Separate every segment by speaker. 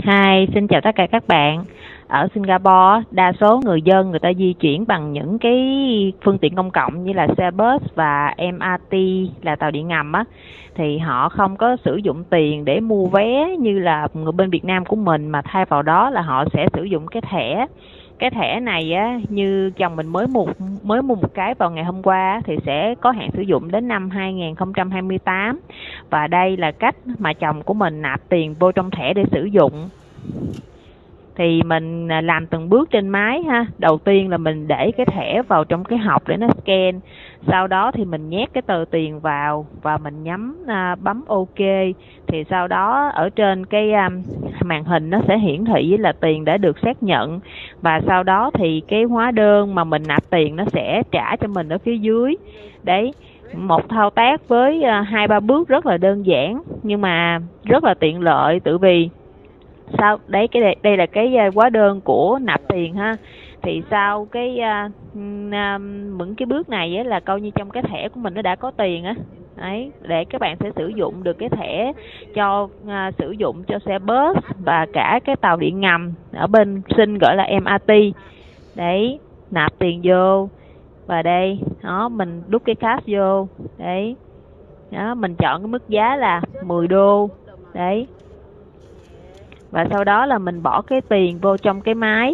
Speaker 1: Hi, xin chào tất cả các bạn. Ở Singapore, đa số người dân người ta di chuyển bằng những cái phương tiện công cộng như là xe bus và MRT là tàu điện ngầm á, thì họ không có sử dụng tiền để mua vé như là người bên Việt Nam của mình, mà thay vào đó là họ sẽ sử dụng cái thẻ. Cái thẻ này á, như chồng mình mới mua một cái vào ngày hôm qua thì sẽ có hạn sử dụng đến năm 2028, và đây là cách mà chồng của mình nạp tiền vô trong thẻ để sử dụng. Thì mình làm từng bước trên máy ha. Đầu tiên là mình để cái thẻ vào trong cái hộp để nó scan, sau đó thì mình nhét cái tờ tiền vào và mình bấm OK. Thì sau đó ở trên cái màn hình nó sẽ hiển thị là tiền đã được xác nhận, và sau đó thì cái hóa đơn mà mình nạp tiền nó sẽ trả cho mình ở phía dưới. Đấy, một thao tác với 2-3 bước rất là đơn giản nhưng mà rất là tiện lợi. Tự vì sau đấy, đây là cái hóa đơn của nạp tiền ha. Thì sau cái những cái bước này á, là coi như trong cái thẻ của mình nó đã có tiền á. Đấy, để các bạn sẽ sử dụng được cái thẻ cho sử dụng cho xe bus và cả cái tàu điện ngầm, ở bên Sinh gọi là MRT. Đấy, nạp tiền vô và đây đó, mình đút cái cash vô. Đấy đó, mình chọn cái mức giá là 10 đô. Đấy, và sau đó là mình bỏ cái tiền vô trong cái máy.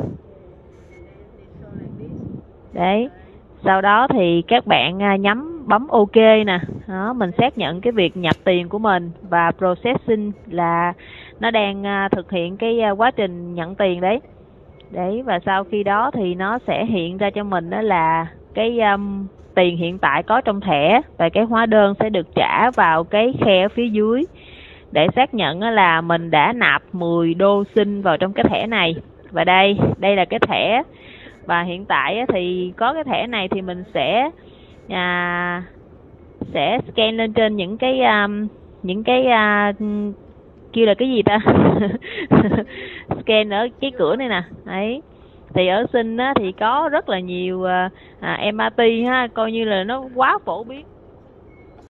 Speaker 1: Đấy, sau đó thì các bạn nhấn bấm OK nè. Đó, mình xác nhận cái việc nhập tiền của mình, và processing là nó đang thực hiện cái quá trình nhận tiền đấy. Đấy, và sau khi đó thì nó sẽ hiện ra cho mình đó là cái tiền hiện tại có trong thẻ, và cái hóa đơn sẽ được trả vào cái khe ở phía dưới để xác nhận là mình đã nạp 10 đô Sinh vào trong cái thẻ này. Và đây là cái thẻ. Và hiện tại thì có cái thẻ này thì mình sẽ scan lên trên những cái kêu là cái gì ta scan ở cái cửa này nè. Đấy, thì ở Sinh thì có rất là nhiều MRT ha, coi như là nó quá phổ biến.